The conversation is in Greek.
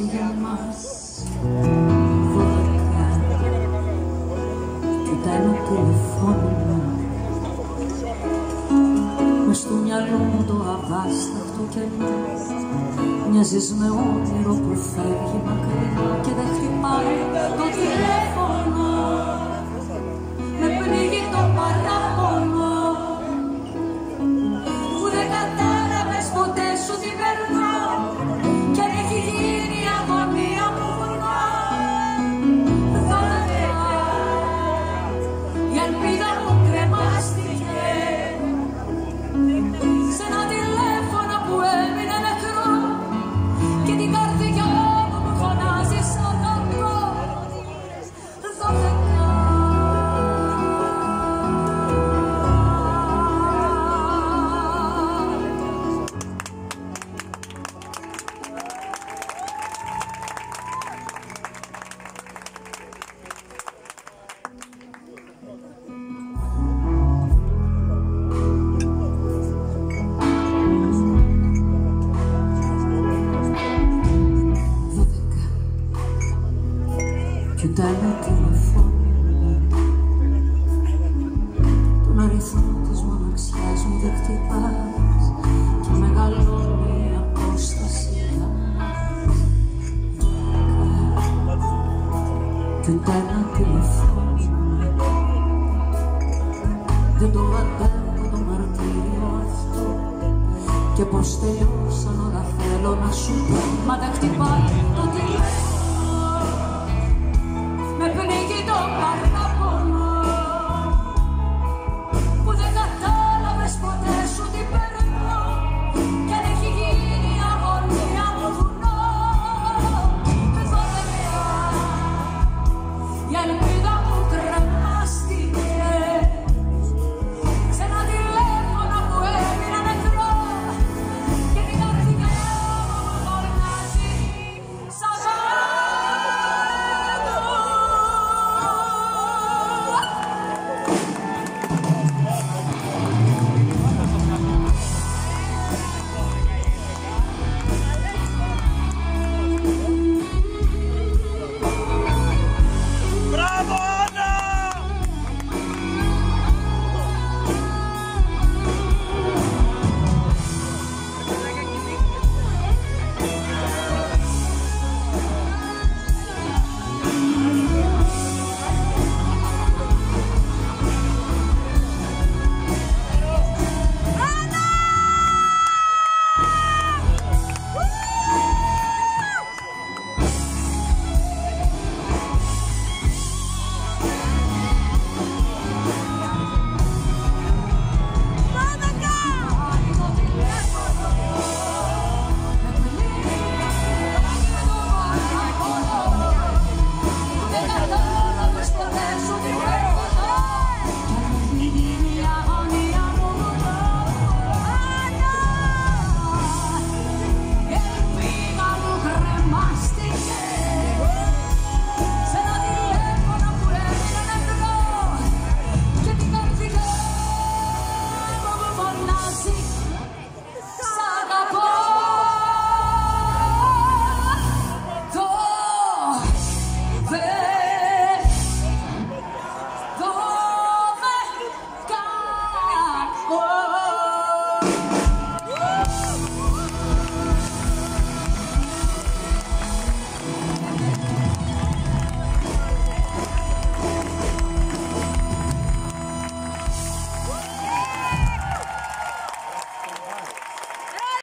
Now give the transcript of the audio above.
και για μας 12 κι ήταν ένα τηλεφώνημα μες στο μυαλό μου το αβάσταχτο κενό. Μοιάζεις με όνειρο που φεύγει μακριά και δεν χτυπάει το τηλέφωνο. Με πνίγει το παράπονο που δεν κατάλαβες ποτέ σου τι περνώ κι αν έχει γίνει η αγωνία μου βουνό. 12 η ελπίδα μου κρεμάστηκε σε ένα τηλέφωνο που έμεινε νεκρό και την καρδιά μου που φωνάζει σαν αγαπώ. 12 κι ούτε ένα τηλεφώνημα τον αριθμό της μοναξιάς μου δεν χτυπάς και μεγαλώνει η απόσταση για μας. Κι ούτε ένα τηλεφώνημα δεν το αντέχω το μαρτύριο αυτό και πως τελειώσαν όλα θέλω να σου πω μα δεν χτυπάει το τηλέφωνο.